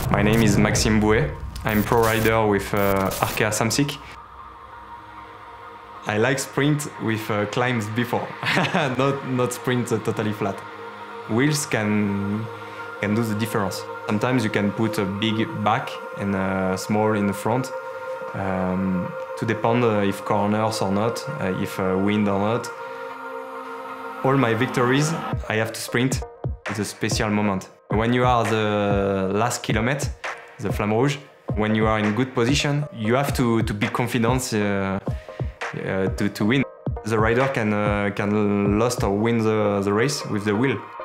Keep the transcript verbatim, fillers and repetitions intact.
My name is Maxime Bouet. I'm pro rider with uh, Arkea-Samsic. I like sprint with uh, climbs before, not, not sprint uh, totally flat. Wheels can, can do the difference. Sometimes you can put a big back and a small in the front, um, to depend uh, if corners or not, uh, if uh, wind or not. All my victories, I have to sprint. It's a special moment. When you are the last kilometer, the Flamme Rouge, when you are in good position, you have to, to be confident uh, uh, to, to win. The rider can, uh, can lose or win the, the race with the wheel.